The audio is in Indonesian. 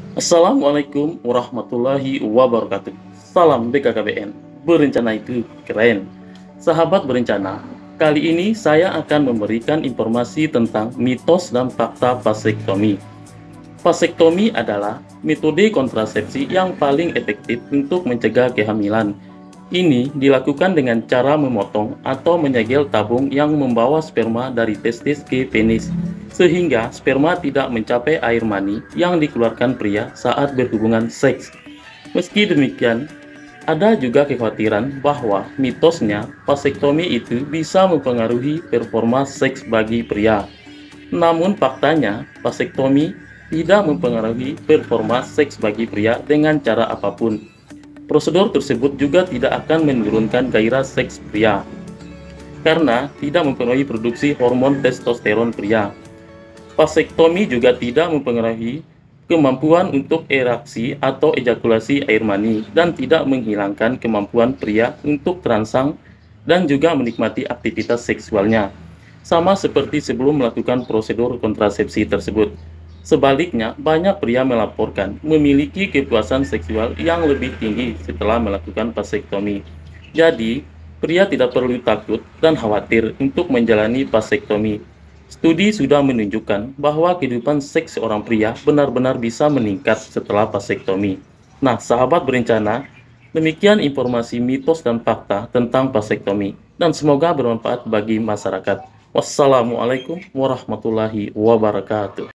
Assalamualaikum warahmatullahi wabarakatuh. Salam BKKBN. Berencana itu keren. Sahabat berencana, kali ini saya akan memberikan informasi tentang mitos dan fakta vasektomi. Vasektomi adalah metode kontrasepsi yang paling efektif untuk mencegah kehamilan. Ini dilakukan dengan cara memotong atau menyegel tabung yang membawa sperma dari testis ke penis, sehingga sperma tidak mencapai air mani yang dikeluarkan pria saat berhubungan seks. Meski demikian, ada juga kekhawatiran bahwa mitosnya vasektomi itu bisa mempengaruhi performa seks bagi pria. Namun faktanya, vasektomi tidak mempengaruhi performa seks bagi pria dengan cara apapun. Prosedur tersebut juga tidak akan menurunkan gairah seks pria, karena tidak mempengaruhi produksi hormon testosteron pria. Vasektomi juga tidak mempengaruhi kemampuan untuk ereksi atau ejakulasi air mani dan tidak menghilangkan kemampuan pria untuk terangsang dan juga menikmati aktivitas seksualnya, sama seperti sebelum melakukan prosedur kontrasepsi tersebut. Sebaliknya, banyak pria melaporkan memiliki kepuasan seksual yang lebih tinggi setelah melakukan vasektomi. Jadi, pria tidak perlu takut dan khawatir untuk menjalani vasektomi. Studi sudah menunjukkan bahwa kehidupan seks seorang pria benar-benar bisa meningkat setelah vasektomi. Nah, sahabat berencana, demikian informasi mitos dan fakta tentang vasektomi, dan semoga bermanfaat bagi masyarakat. Wassalamualaikum warahmatullahi wabarakatuh.